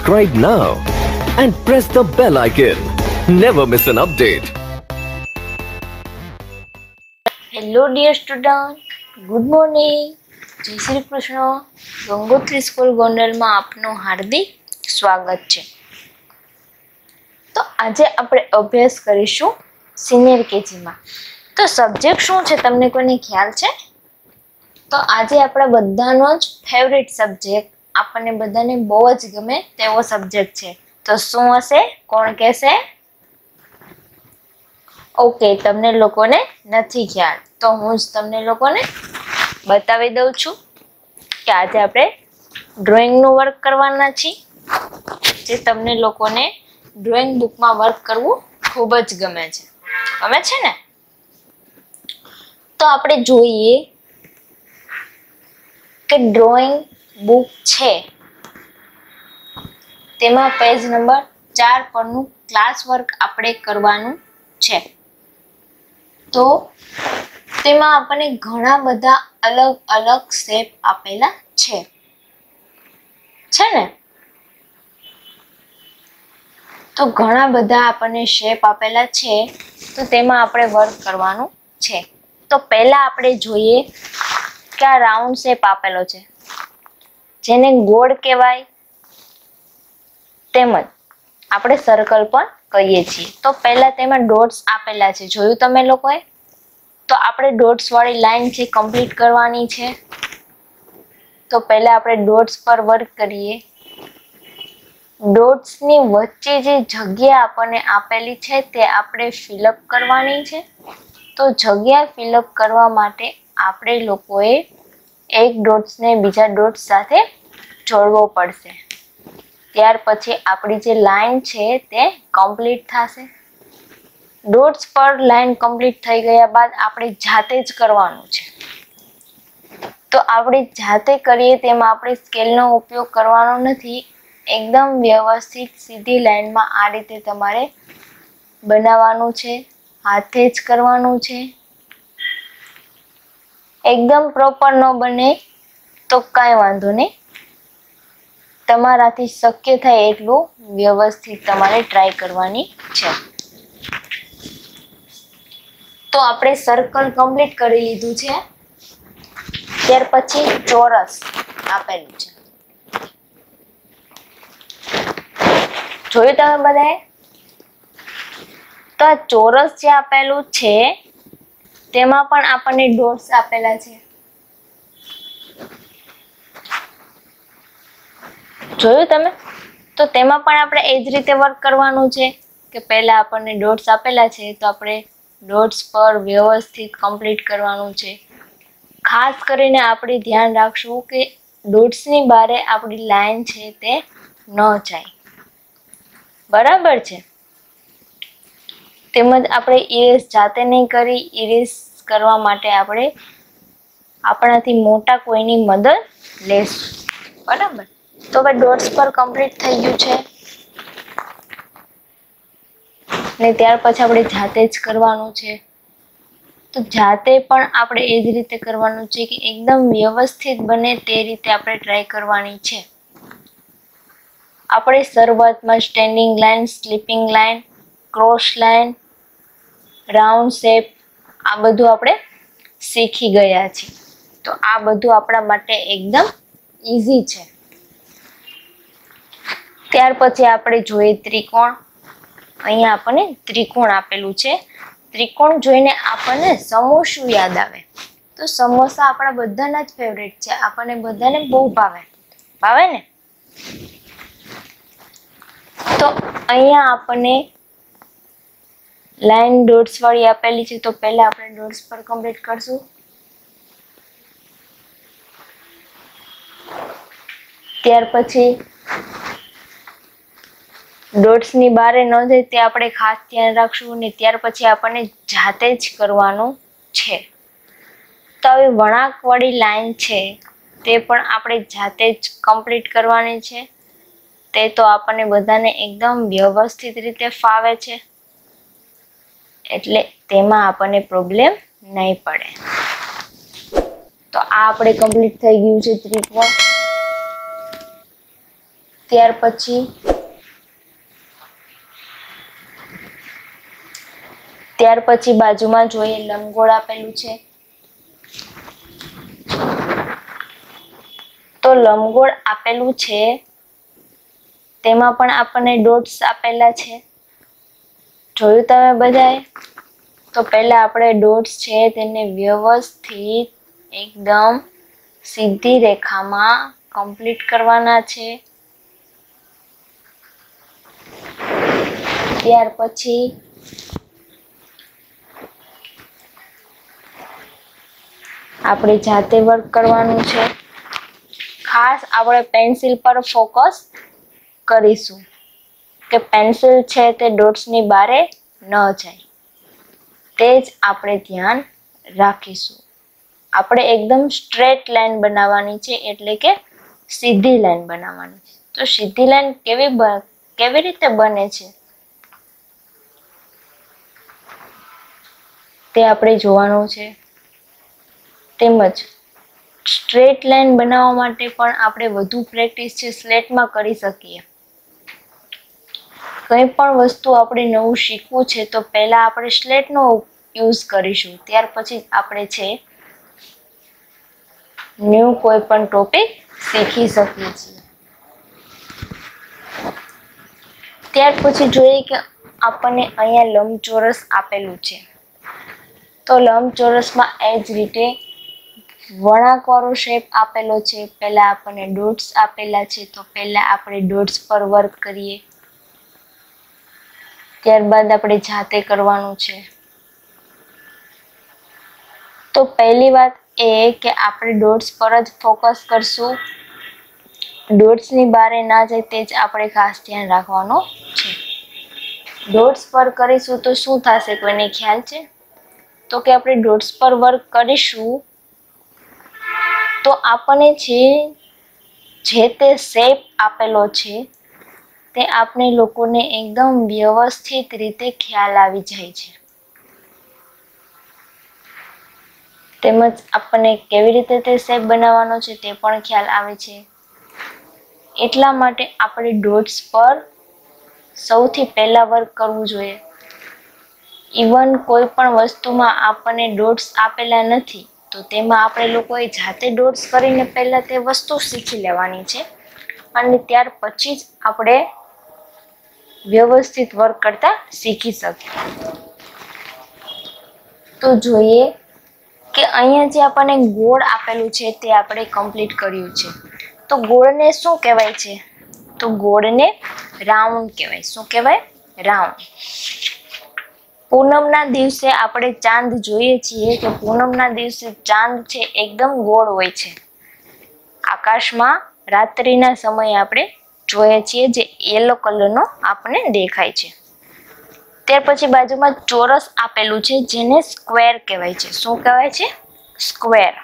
Subscribe now and press the bell icon. Never miss an update. Hello dear student, good morning. જય Shri Krishna. Gangotri school ગોંડલમાં આપનું હાર્દિક સ્વાગત છે. તો આજે આપણે અભ્યાસ કરીશું સિનિયર કેજીમાં. તો સબ્જેક્ટ શું છે તમને કોઈને ખ્યાલ છે? તો આજે આપણા બધાનો જ ફેવરેટ સબ્જેક્ટ, આપણને બધાને બહુ જ ગમે તેવો સબ્જેક્ટ છે. તો શું હશે? કોણ કહેશે? ઓકે, તમને લોકોને નથી ખ્યાલ તો હું જ તમને લોકોને બતાવી દઉં છું કે આજે આપણે ડ્રોઈંગનું વર્ક કરવાના છીએ, જે તમને લોકોને ડ્રોઈંગ બુકમાં વર્ક કરવું ખૂબ જ ગમે છે. ગમે છે ને? તો આપણે જોઈએ કે ડ્રોઈંગ બુક છે તેમાં પેજ નંબર 4 પરનું ક્લાસ વર્ક આપણે કરવાનું છે. તો તેમાં આપણને ઘણા બધા અલગ અલગ શેપ આપેલા છે ને? તો ઘણા બધા આપણને શેપ આપેલા છે, તો તેમાં આપણે વર્ક કરવાનું છે. તો પહેલા આપણે જોઈએ કે આ રાઉન્ડ શેપ આપેલો છે, જેને ગોળ કહેવાય, તેમજ આપણે સર્કલ પણ કહીએ છીએ. તો પહેલા તેમાં ડોટ્સ આપેલા છે, જોયું તમે લોકોએ? તો આપણે ડોટ્સ વાળી લાઈન છે કમ્પ્લીટ કરવાની છે. તો પહેલા આપણે ડોટ્સ પર વર્ક કરીએ. ડોટ્સની વચ્ચે જે જગ્યા આપણને આપેલી છે તે આપણે ફિલઅપ કરવાની છે. તો જગ્યા ફિલઅપ કરવા માટે આપણે લોકોએ એક ડોટ્સને બીજા ડોટ્સ સાથે જોડવો પડશે. ત્યાર પછી આપણી જે લાઈન છે તે કમ્પ્લીટ થશે. ડોટ્સ પર લાઈન કમ્પ્લીટ થઈ ગયા બાદ આપણે જાતે જ કરવાનું છે. તો આપણે જાતે કરીએ તેમાં આપણે સ્કેલનો ઉપયોગ કરવાનો નથી. એકદમ વ્યવસ્થિત સીધી લાઈનમાં આ રીતે તમારે બનાવવાનું છે, હાથે જ કરવાનું છે. એકદમ પ્રોપર ન બને તો કાંઈ વાંધો નહીં, તમારાથી શક્ય થાય એટલું વ્યવસ્થિત તમારે ટ્રાય કરવાની છે. તો આપણે સર્કલ કમ્પ્લીટ કરી લીધું છે. ત્યાર પછી ચોરસ આપેલું છે, જોયું તમે બધાએ? તો આ ચોરસ જે આપેલું છે તેમાં પણ આપણને ડોટ્સ આપેલા છે, જોયું તમે? તો તેમાં પણ આપણે એ જ રીતે વર્ક કરવાનું છે કે પહેલા આપણને ડોટ્સ આપેલા છે તો આપણે ડોટ્સ પર વ્યવસ્થિત કમ્પ્લીટ કરવાનું છે. ખાસ કરીને આપણે ધ્યાન રાખશું કે ડોટ્સની બારે આપણી લાઈન છે તે ન જાય. બરાબર છે? તેમજ આપણે ઇરેઝ જાતે નહીં કરી, ઇરેઝ કરવા માટે આપણે આપણાથી મોટા કોઈની મદદ લેશું. બરાબર? તો હવે ડોટ્સ પર કમ્પ્લીટ થઈ ગયું છે ને ત્યાર પછી આપણે જાતે જ કરવાનું છે. તો જાતે પણ આપણે એ જ રીતે કરવાનું છે કે એકદમ વ્યવસ્થિત બને તે રીતે આપણે ટ્રાય કરવાની છે. આપણે શરૂઆતમાં standing line, sleeping line, cross line, round shape આ બધું આપણે શીખી ગયા છીએ. તો આ બધું આપણા માટે એકદમ ઈઝી છે. ત્યાર પછી આપણે જોઈએ ત્રિકોણ. અહીંયા આપણને ત્રિકોણ આપેલું છે. ત્રિકોણ જોઈને આપણને સમોસું યાદ આવે. તો સમોસા આપણા બધાના જ ફેવરેટ છે, આપણને બધાને બહુ ભાવે. ભાવે ને? તો અહીંયા આપણને લાઈન ડોટ્સ વાળી આપેલી છે, તો પહેલા આપણે ડોટ્સ પર કમ્પ્લીટ કરશું. ત્યાર પછી ડોટ્સની બારે ન જાય તે આપણે ખાસ ધ્યાન રાખશું ને ત્યાર પછી આપણને જાતે જ કરવાનું છે. તો હવે વળાંકવાળી લાઈન છે તે પણ આપણે જાતે જ કમ્પ્લીટ કરવાની છે. તે તો આપણને બધાને એકદમ વ્યવસ્થિત રીતે ફાવે છે, એટલે તેમાં આપણને પ્રોબ્લેમ નહીં પડે. તો આ આપણે કમ્પ્લીટ થઈ ગયું છે ત્રિકોણ. ત્યાર પછી બાજુમાં જોઈએ લંબગોળ આપેલું છે, તો લંબગોળ આપેલું છે તેમાં પણ આપણને ડોટ્સ આપેલા છે. જોયું તમે બધાએ? તો પહેલા આપણે ડોટ્સ છે તેને વ્યવસ્થિત એકદમ સીધી રેખામાં કમ્પ્લીટ કરવાના છે. ત્યાર પછી આપણે જાતે વર્ક કરવાનું છે. ખાસ આપણે પેન્સિલ પર ફોકસ કરીશું કે પેન્સિલ છે તે ડોટ્સની બારે ન જાય, તે જ આપણે ધ્યાન રાખીશું. આપણે એકદમ સ્ટ્રેટ લાઈન બનાવવાની છે, એટલે કે સીધી લાઈન બનાવવાની છે. તો સીધી લાઈન કેવી રીતે બને છે તે આપણે જોવાનું છે. તેમજ સ્ટ્રેટ લાઈન બનાવવા માટે પણ આપણે વધુ પ્રેક્ટિસ છે સ્લેટમાં કરી શકીએ. કંઈ પણ વસ્તુ આપણે નવું શીખવું છે તો પહેલા આપણે સ્લેટનો યુઝ કરીશું, ત્યાર પછી આપણે છે ન્યૂ કોઈ પણ ટોપિક શીખી શકીએ છીએ. ત્યાર પછી જોઈએ કે આપણને અહીંયા લંબચોરસ આપેલું છે, તો લંબચોરસમાં એ જ રીતે વળાંકવાળો શેપ આપેલો છે. પહેલા આપણને ડોટ્સ આપેલા છે, તો પહેલા આપણે ડોટ્સ પર વર્ક કરીએ. ત્યારબાદ આપણે જાતે કરવાનું છે. તો પહેલી વાત એ કે આપણે ડોટ્સ પર જ ફોકસ કરશું, ડોટ્સની બારે ના જાય તે જ આપણે ખાસ ધ્યાન રાખવાનું છે. ડોટ્સ પર કરીશું તો શું થશે, કોઈને ખ્યાલ છે? તો કે આપણે ડોટ્સ પર વર્ક કરીશું તો આપણને જે તે શેપ આપેલો છે તે આપણે લોકોને એકદમ વ્યવસ્થિત રીતે ખ્યાલ આવી જાય છે. તેમજ આપણને કેવી રીતે તે શેપ બનાવવાનો છે તે પણ ખ્યાલ આવે છે. એટલા માટે આપણે ડોટ્સ પર સૌથી પહેલા વર્ક કરવું જોઈએ. ઇવન કોઈ પણ વસ્તુમાં આપણને ડોટ્સ આપેલા નથી તો તેમાં આપણે લોકોએ જાતે ડોટ્સ કરીને પહેલા તે વસ્તુ શીખી લેવાની છે, અને ત્યાર પછી જ આપણે વ્યવસ્થિત વર્ક કરતા શીખી શકીએ. તો જોઈએ કે અહીંયા જે આપણને ગોળ આપેલું છે તે આપણે કમ્પ્લીટ કર્યું છે. તો ગોળને શું કહેવાય છે? તો ગોળને રાઉન્ડ કહેવાય. શું કહેવાય? રાઉન્ડ. પૂનમના દિવસે આપણે ચાંદ જોઈએ છીએ કે પૂનમના દિવસે ચાંદ છે એકદમ ગોળ હોય છે. આકાશમાં રાત્રિના સમયે આપણે જોઈએ છીએ જે યલો કલરનો આપણને દેખાય છે. ત્યાર પછી બાજુમાં ચોરસ આપેલું છે જેને સ્ક્વેર કહેવાય છે. શું કહેવાય છે? સ્ક્વેર.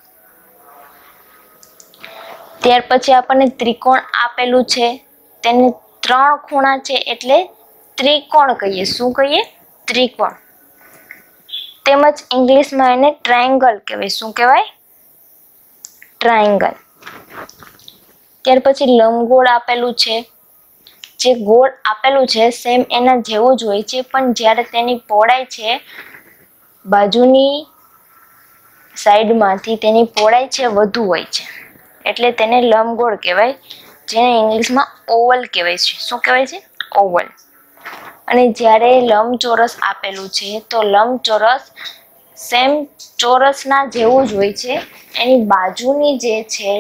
ત્યાર પછી આપણને ત્રિકોણ આપેલું છે, તેને 3 ખૂણા છે એટલે ત્રિકોણ કહીએ. શું કહીએ? ત્રિકોણ. તેમજ ઇંગ્લિશમાં એને ટ્રાયેંગલ કહેવાય. શું કહેવાય? ટ્રાયેંગલ. ત્યાર પછી લંબગોળ આપેલું છે. જે ગોળ આપેલું છે સેમ એના જેવું જ હોય છે, પણ જ્યારે તેની પહોળાઈ છે બાજુની સાઈડમાંથી તેની પહોળાઈ છે વધુ હોય છે, એટલે તેને લંબગોળ કહેવાય, જેને ઇંગ્લિશમાં ઓવલ કહેવાય છે. શું કહેવાય છે? ઓવલ. અને જ્યારે લંબચોરસ આપેલું છે તો લંબચોરસ સેમ ચોરસના જેવું જ હોય છે, એની બાજુની જે છે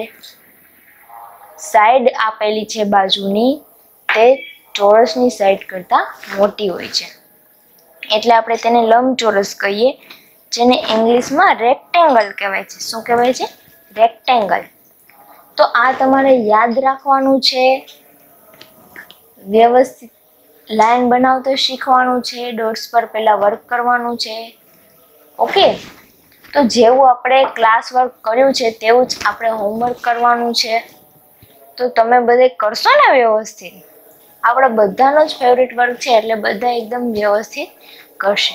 સાઈડ આપેલી છે બાજુની તે ચોરસની સાઈડ કરતાં મોટી હોય છે, એટલે આપણે તેને લંબચોરસ કહીએ, જેને ઇંગ્લિશમાં રેક્ટેંગલ કહેવાય છે. શું કહેવાય છે? રેક્ટેંગલ. તો આ તમારે યાદ રાખવાનું છે, વ્યવસ્થિત લાઈન બનાવતો શીખવાનું છે, ડોટ્સ પર પહેલા વર્ક કરવાનું છે. ઓકે, તો જેવું આપણે ક્લાસ વર્ક કર્યું છે તેવું જ આપણે હોમવર્ક કરવાનું છે. તો તમે બધે કરશો ને વ્યવસ્થિત? આપણા બધાનો જ ફેવરેટ વર્ક છે એટલે બધા એકદમ વ્યવસ્થિત કરશે.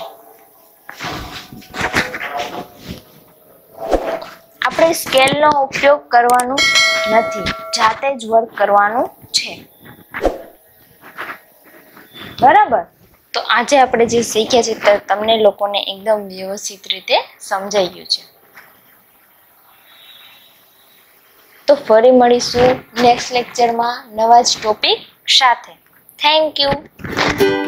આપણે સ્કેલનો ઉપયોગ કરવાનો નથી, જાતે જ વર્ક કરવાનું છે. બરાબર. તો આજે આપણે જે શીખ્યા છે તે તમને લોકોને એકદમ વ્યવસ્થિત રીતે સમજાઈ ગયું છે. તો ફરી મળીશું નેક્સ્ટ લેક્ચરમાં નવા જ ટોપિક સાથે. Thank you.